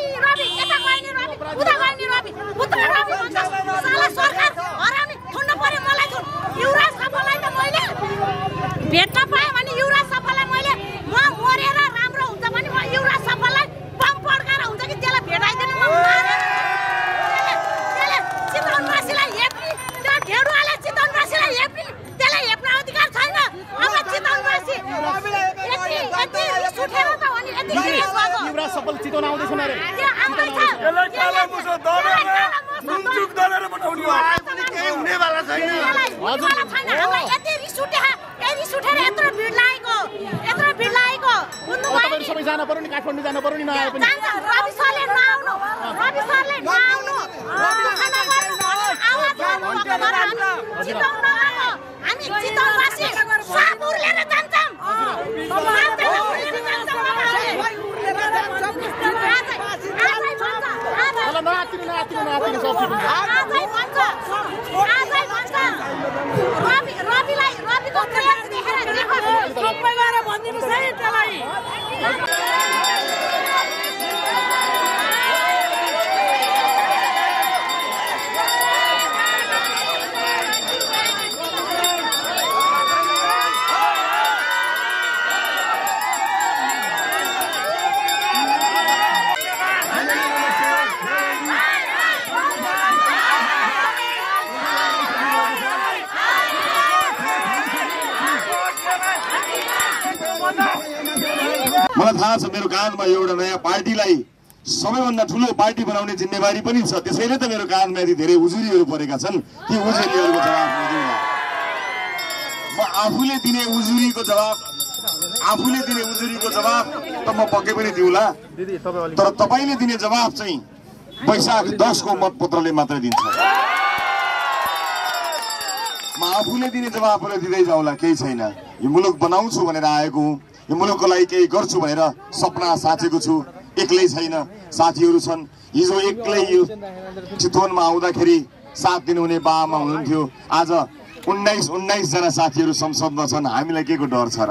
रवि यता गए नि रवि उता गए नि रवि उता रवि भन्छ साला सरकार हरामी थुन्न पर्यो मलाई थुन युवराज थापालाई त मैले भेट्न पाएँ भने युवराज थापालाई मैले म मरेर राम्रो हुन्छ भने म युवराज थापालाई बम पड्काएर हुन्छ कि त्यसलाई भेटाइदिनु म त्यसले चितवनवासीलाई हेप्ने त्यो ढेडुवाले चितवनवासीलाई हेप्ने त्यसलाई हेप्न अधिकार छैन अब चितवनवासी यति रिस उठेर त हो नि यति रिस भएको युवराज सफल चितवन आउँदैछ न रे त्यो आउँदैछ यसलाई काला मुसो दलेर मुन्चुक दलेर पठाउने हो पनि केही हुनेवाला छैन हजुर हामीलाई यति रिस उठेर यत्रो भिड लागेको बुझ्नु भयो तपाईहरु सबै जान पर्यो नि काठमाडौँ जान पर्यो नि नआए पनि रवि सरले नआउनु हामी चितवनवासी साबुर लिएर जान्छौँ नआतिनु सब ठिक हुन्छ रविको प्रयास देखेर सबै गएर भनिदिनुहोस् है त्यसलाई मलाई थाहा छ मेरो काँधमा एउटा नयाँ पार्टीलाई सबैभन्दा ठुलो पार्टी बनाउने जिम्मेवारी पनि छ त्यसैले त मेरो काँधमा यति धेरै उजुरीहरू परेका छन् ती उजुरीहरूको जवाफ म दिउँला म आफूले दिने उजुरीको जवाफ त म पक्कै पनि दिउँला तर तपाईले दिने जवाफ चाहिँ वैशाख 10 को मतपत्रले मात्रै दिन्छ म आफूले दिने जवाफहरू दिँदै जाउँला केही छैन यो मुलुक बनाउँछु भनेर आएको हुँ यो मुलुकको लागि केही गर्छु भनेर सपना साचेको छु एक्लै छैन साथीहरू छन् हिजो एक्लै यो चितवनमा आउँदाखेरि साथ दिनुहुने बाआमा हुनुहुन्थ्यो आज 19 जना साथीहरू संसदमा छन् हामीलाई के को डर छ र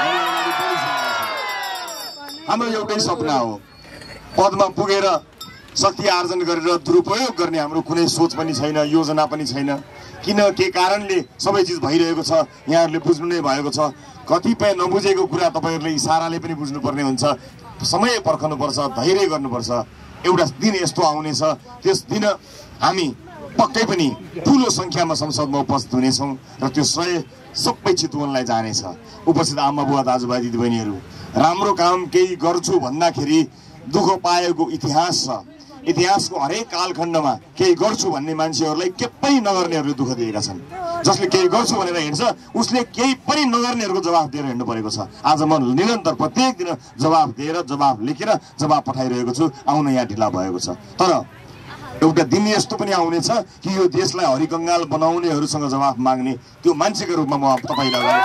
हाम्रो एउटै सपना हो पदमा पुगेर शक्ति आर्जन गरेर दुरुपयोग गर्ने हाम्रो कुनै सोच पनि छैन योजना पनि छैन किन के कारणले सबै चीज भइरहेको छ यहाँहरूले बुझ्नु नै भएको छ कतिपय नबुझेको कुरा तपाईहरुले इशाराले पनि बुझ्नुपर्ने हुन्छ समय पर्खनुपर्छ धैर्य गर्नुपर्छ एउटा दिन यस्तो आउनेछ त्यस दिन हामी पक्कै पनि ठूलो संख्यामा संसदमा उपस्थित हुनेछौं र त्यो श्रेय सबै चितवनलाई जानेछ उपस्थित आमा बुवा दाजुभाइ दिदीबहिनीहरू राम्रो काम केही गर्छु भन्दाखेरि दुःख पाएको इतिहास छ इतिहासको हरेक कालखण्डमा केही गर्छु भन्ने मान्छेहरूलाई के पनि नगर्नेहरूले दुःख दिएका छन् जसले केही गर्छु भनेर हिँड्छ उसले केही पनि नगर्नेहरूको जवाफ दिएर हिँड्नु परेको छ आज म निरन्तर प्रत्येक दिन जवाफ दिएर जवाफ लेखेर जवाफ पठाइरहेको छु आउन यहाँ ढिला भएको छ तर एउटा दिन यस्तो पनि आउनेछ कि यो देशलाई हरिकंगाल बनाउनेहरूसँग जवाफ माग्ने त्यो मान्छेको रूपमा म तपाईलाई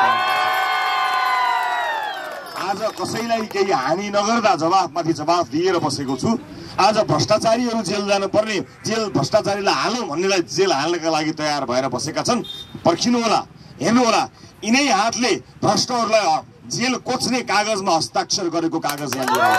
आज कसैलाई केही हानि नगर्दा जवाफमाथि जवाफ दिएर बसेको छु आज भ्रष्टाचारीहरू जेल जानु पर्ने जेल भ्रष्टाचारीलाई हालौं भन्नेलाई जेल हाल्नका लागि तयार भएर बसेका छन् पर्खिनु होला हेर्नु होला यिनै हातले भ्रष्टहरूलाई जेल कोच्ने कागजमा हस्ताक्षर गरेको कागज यहाँ लिएर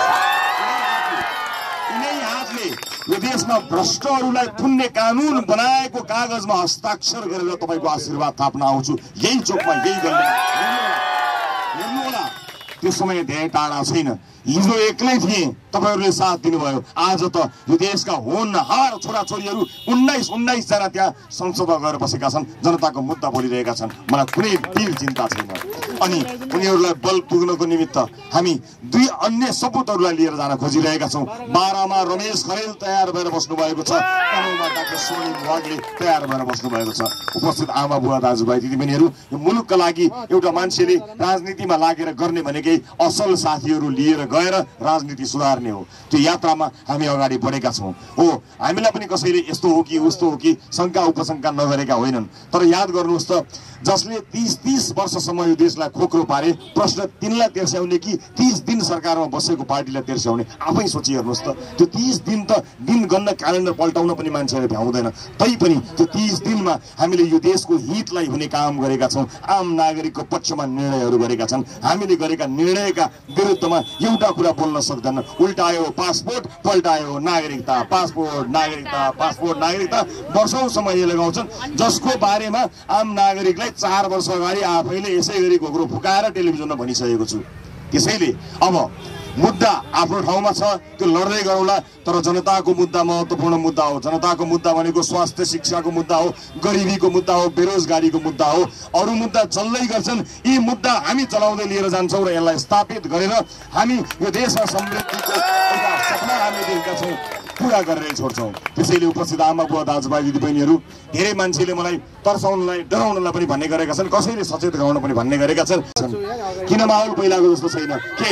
यिनै हातले यो देशमा भ्रष्टहरूलाई थुन्ने कानून बनाएको कागजमा हस्ताक्षर गरेर तपाईको आशीर्वाद थाप्न आउँछु यही चोकमा यही गल्लीमा हेर्नु होला त्यो समय धेरै टाढा छैन हिजो एक्लै थिए तपाईहरुले साथ दिनुभयो आज त यो देशका होनहार छोराछोरीहरू 19 जना त्यहाँ संसदमा गएर बसेका छन् जनताको मुद्दा बोलिरहेका छन् मलाई कुनै तिल चिन्ता छैन अनि उनीहरूलाई बल पुग्नको निमित्त हामी दुई अन्य सपुतहरूलाई लिएर जान खोजिरहेका छौं बारामा रमेश खरेल तयार भएर बस्नु भएको छ तनहुँमा डाक्टर सोनिम वागले तयार भएर बस्नु भएको छ उपस्थित आमा बुवा दाजुभाइ दिदीबहिनीहरू यो मुलुकका लागि एउटा मान्छेले राजनीतिमा लागेर गर्ने भनेकै असल साथीहरू लिएर गएर राजनीति सुधार्ने हो त्यो यात्रामा हामी अगाडि बढेका छौं हो हामीलाई पनि कसैले यस्तो हो कि उस्तो हो कि शंका उपशंका नगरेका होइनन् तर याद गर्नुहोस् त जसले 30 वर्षसम्म यो देशलाई खोक्रो पारे प्रश्न तिनलाई तेर्स्याउने कि 30 दिन सरकारमा बसेको पार्टीलाई तेर्स्याउने आफै सोची हेर्नुहोस् त त्यो 30 दिन त दिन गन्न क्यालेन्डर पल्टाउन पनि मान्छेले भ्याउँदैन तैपनि त्यो 30 दिनमा हामीले यो देशको हितलाई हुने काम गरेका छौं आम नागरिकको पक्षमा निर्णयहरू गरेका छन् हामीले गरेका निर्णयका विरुद्धमा एउटा कुरा बोल्न सक्दैन। उल्टायो पासपोर्ट, पल्टायो नागरिकता, पासपोर्ट नागरिकता, पासपोर्ट नागरिकता वर्षौंसम्म यही लगाउँछन्, जसको बारेमा आम नागरिकलाई 4 वर्ष अगाडि आफैले यसै गरी घोक्रो फुकाएर टेलिभिजनमा भनिसकेको छु। त्यसैले अब मुद्दा आफ्नो ठाउँमा छ, त्यो लड्दै गरौँला, तर जनताको मुद्दा महत्त्वपूर्ण मुद्दा हो। जनताको मुद्दा भनेको स्वास्थ्य शिक्षाको मुद्दा हो, गरिबीको मुद्दा हो, बेरोजगारीको मुद्दा हो। अरू मुद्दा चल्दै गर्छन्, यी मुद्दा हामी चलाउँदै लिएर जान्छौँ र यसलाई स्थापित गरेर हामी यो देशमा समृद्धिको एउटा सपना हामी देखेका छौँ, पुरा गरेर छोड्छौँ। त्यसैले उपस्थित आमा बुवा दाजुभाइ दिदीबहिनीहरू, धेरै मान्छेले मलाई तर्साउनलाई डराउनलाई पनि भन्ने गरेका छन्, कसैले सचेत गराउन पनि भन्ने गरेका छन्। किन माहौल पहिलाको जस्तो छैन? के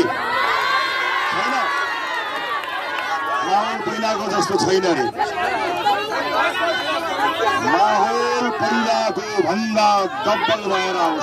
पहिलाको जस्तो छैन रे? माहौल पहिलाको भन्दा डबल भएर आउँछ।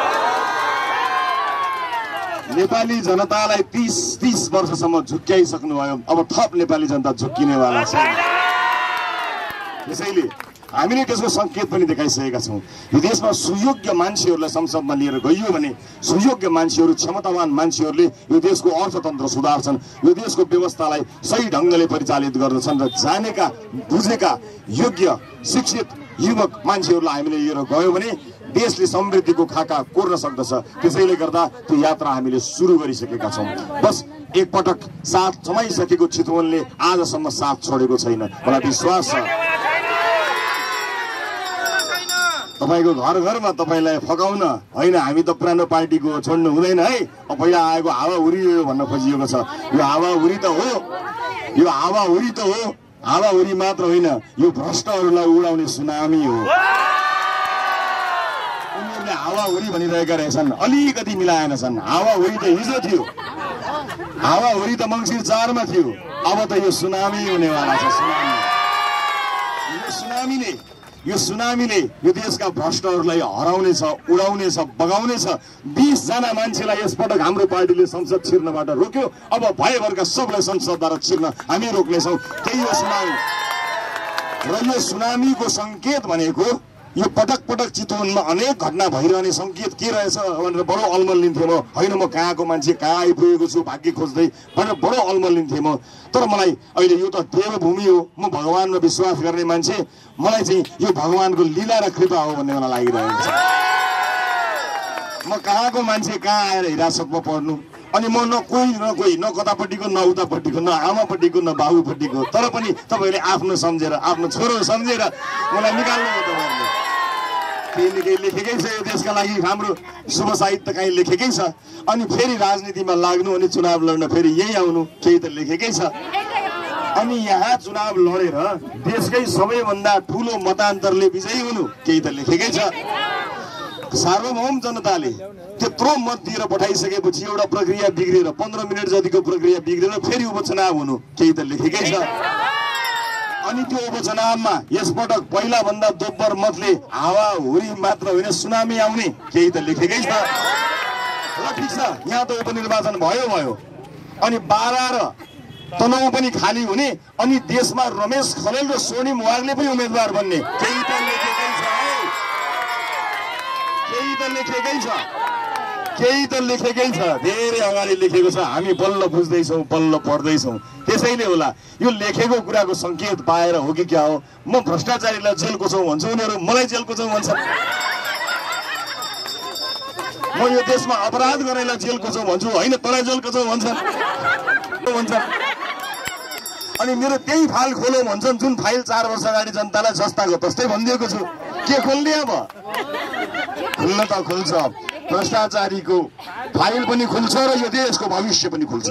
नेपाली जनतालाई 30 वर्षसम्म झुक्क्याइसक्नुभयो, अब थप नेपाली जनता झुक्किनेवाला छ। त्यसैले हामीले त्यसको संकेत पनि देखाइसकेका छौँ। यो देशमा सुयोग्य मान्छेहरूलाई संसदमा लिएर गइयो भने सुयोग्य मान्छेहरू, क्षमतावान मान्छेहरूले यो देशको अर्थतन्त्र सुधार्छन्, यो देशको व्यवस्थालाई सही ढङ्गले परिचालित गर्दछन् र जानेका बुझेका योग्य शिक्षित युवक मान्छेहरूलाई हामीले लिएर गयो भने देशले समृद्धिको खाका कोर्न सक्दछ। त्यसैले गर्दा त्यो यात्रा हामीले सुरु गरिसकेका छौँ। बस एकपटक साथ जमाइसकेको चितवनले आजसम्म साथ छोडेको छैन। मलाई विश्वास छ तपाईको घर घरमा तपाईलाई फकाउन होइन, हामी त पुरानो पार्टीको छोड्नु हुँदैन है। पहिला आएको हावाहुरी भन्न खोजिएको छ। यो हावाहुरी त हो, यो हावाहुरी त हो, हावाहुरी मात्र होइन, यो भ्रष्टहरूलाई उडाउने सुनामी हो। उनीहरूले हावाहुरी भनिरहेका रहेछन्, अलिकति मिलाएनछन्। हावाहुरी त हिजो थियो, हावाहुरी त मङ्सिर 4 मा थियो, अब त यो सुनामी हुनेवाला छ। यो सुनामीले यो देशका भ्रष्टहरूलाई हराउनेछ, उडाउनेछ, बगाउनेछ। 20 जना मान्छेलाई यसपटक हाम्रो पार्टीले संसद छिर्नबाट रोक्यो, अब भयभरका सबलाई संसदबाट छिर्न हामी रोक्नेछौँ। त्यही हो सुनामी। र यो सुनामीको संकेत भनेको यो पटक पटक चितवनमा अनेक घटना भइरहने संकेत के रहेछ भनेर बडो अलमल लिन्थेँ म। होइन म कहाँको मान्छे, कहाँ आइपुगेको छु भाग्य खोज्दै भनेर बडो अलमल लिन्थेँ म। तर मलाई अहिले यो त देवभूमि हो, म भगवानमा विश्वास गर्ने मान्छे, मलाई चाहिँ यो भगवानको लीला र कृपा हो भन्ने मलाई लागिरहेको छ। म कहाँको मान्छे, कहाँ आएर हिरासतमा पर्नु, अनि म न कोही न कतापट्टिको, न उतापट्टिको, न आमापट्टिको, न बाबुपट्टिको, तर पनि तपाईँले आफ्नो सम्झेर, आफ्नो छोरो सम्झेर मलाई निकाल्नु हो। तपाईँहरूले केही लेखेकै छ, यो देशका लागि हाम्रो शुभ साहित्य कहीँ लेखेकै छ। अनि फेरि राजनीतिमा लाग्नु अनि चुनाव लड्न फेरि यही आउनु, केही त लेखेकै छ। अनि यहाँ चुनाव लडेर देशकै सबैभन्दा ठुलो मतान्तरले विजयी हुनु, केही त लेखेकै छ। सार्वभौम जनताले त्यत्रो मत दिएर पठाइसकेपछि एउटा प्रक्रिया बिग्रेर 15 मिनट जतिको प्रक्रिया बिग्रेर फेरि उपचुनाव हुनु, केही त लेखेकै छ। अनि त्यो उपचुनावमा यसपटक पहिला भन्दा दोब्बर मतले हावाहुरी मात्र होइन सुनामी आउने, केही त लेखेकै छ। ल ठिक छ, यहाँ त उपनिर्वाचन भयो, अनि 12 र तनहुँ पनि खाली हुने, अनि देशमा रमेश खरेल र सोनिम वाग्ले पनि उम्मेदवार बन्ने, केही त लेखेकै छ। केही त लेखेकै छ, धेरै अगाडि लेखेको छ। हामी बल्ल बुझ्दैछौँ, बल्ल पढ्दैछौँ। त्यसैले होला यो लेखेको कुराको संकेत पाएर हो कि क्या हो। म भ्रष्टाचारीलाई जेलको छौँ भन्छु, उनीहरू मलाई जेलको छौँ भन्छन्। म यो देशमा अपराध गर्नेलाई जेलको छौँ भन्छु, होइन तँलाई जेलको छौँ भन्छन्। अनि मेरो त्यही फाइल खोलो भन्छन्, जुन फाइल 4 वर्ष अगाडि जनतालाई जस्ताको तस्तै भनिदिएको छु। के खोल्ने अब? खुल्न त खुल्छ, भ्रष्टाचारीको फाइल पनि खुल्छ र यो देशको भविष्य पनि खुल्छ।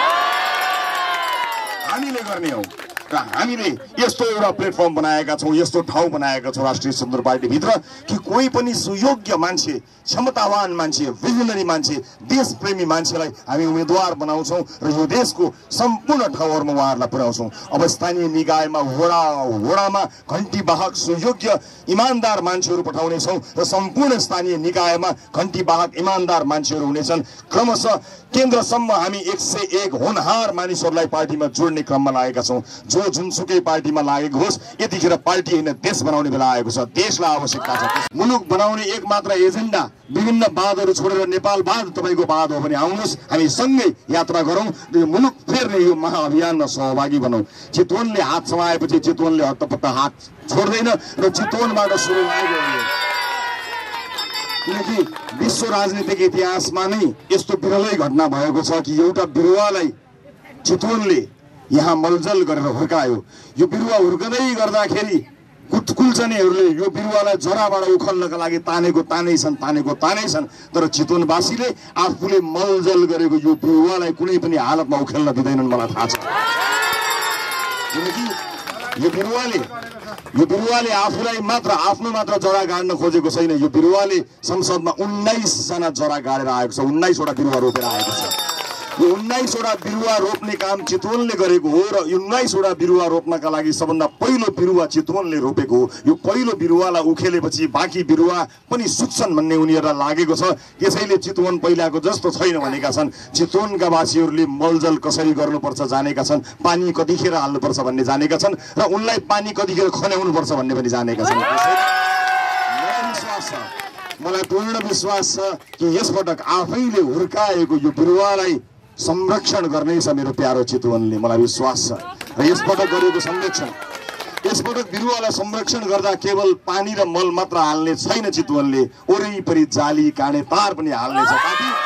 हामीले गर्ने हौ र हामीले यस्तो एउटा प्लेटफर्म बनाएका छौँ, यस्तो ठाउँ बनाएका छौँ राष्ट्रिय स्वतन्त्र पार्टीभित्र कि कोही पनि सुयोग्य मान्छे, क्षमतावान मान्छे, भिजनरी मान्छे, देशप्रेमी मान्छेलाई हामी उम्मेदवार बनाउँछौँ र यो देशको सम्पूर्ण ठाउँहरूमा उहाँहरूलाई पुर्याउँछौँ। अब स्थानीय निकायमा वडामा घन्टीवाहक सुयोग्य इमान्दार मान्छेहरू पठाउनेछौँ र सम्पूर्ण स्थानीय निकायमा घन्टीवाहक इमान्दार मान्छेहरू हुनेछन्। क्रमशः केन्द्रसम्म हामी 101 होनहार मानिसहरूलाई पार्टीमा जोड्ने क्रममा लागेका छौँ। जो जुनसुकै पार्टीमा लागेको होस् यतिखेर पार्टी होइन देश बनाउने बेला आएको छ। देशलाई आवश्यकता छ। मुलुक बनाउने एक मात्र एजेन्डा विभिन्न वादहरू छोडेर नेपालवाद तपाईँको वाद हो भने आउनुहोस् हामी सँगै यात्रा गरौँ, मुलुक फेर्ने यो महाअभियानमा सहभागी बनौँ। चितवनले हात समाएपछि चितवनले हत्तपत्त हात छोड्दैन र चितवनबाट सुरु भएको हो। किनकि विश्व राजनीतिक इतिहासमा नै यस्तो विरलै घटना भएको छ कि एउटा बिरुवालाई चितवनले यहाँ मलजल गरेर हुर्कायो। यो बिरुवा हुर्कदै गर्दाखेरि कुलचनीहरूले यो बिरुवालाई जराबाट उखल्नका लागि तानेको तानै छन्, तर चितवनवासीले आफूले मलजल गरेको यो बिरुवालाई कुनै पनि हालतमा उखेल्न दिँदैनन्। मलाई थाहा छ किनकि यो बिरुवाले आफूलाई मात्र आफ्नो मात्र जरा गाड्न खोजेको छैन। यो बिरुवाले संसदमा 19 जना जरा गाडेर आएको छ, 19 वटा बिरुवा रोपेर आएको छ। यो 19 वटा बिरुवा रोप्ने काम चितवनले गरेको हो र 19 वटा बिरुवा रोप्नका लागि सबभन्दा पहिलो बिरुवा चितवनले रोपेको हो। यो पहिलो बिरुवालाई उखेलेपछि बाँकी बिरुवा पनि सुक्छन् भन्ने उनीहरूलाई लागेको छ। त्यसैले चितवन पहिलाको जस्तो छैन भनेका छन्। चितवनका वासीहरूले मलजल कसरी गर्नुपर्छ जानेका छन्, पानी कतिखेर हाल्नुपर्छ भन्ने जानेका छन् र उनलाई पानी कतिखेर खन्याउनुपर्छ भन्ने पनि जानेका छन्। मलाई पूर्ण विश्वास छ कि यसपटक आफैले हुर्काएको यो बिरुवालाई संरक्षण गर्नेछ मेरो प्यारो चितवनले, मलाई विश्वास छ। र यसपटक गरेको संरक्षण, यसपटक बिरुवालाई संरक्षण गर्दा केवल पानी र मल मात्र हाल्ने छैन चितवनले, वरिपरि जाली काँडे तार पनि हाल्नेछ ताकि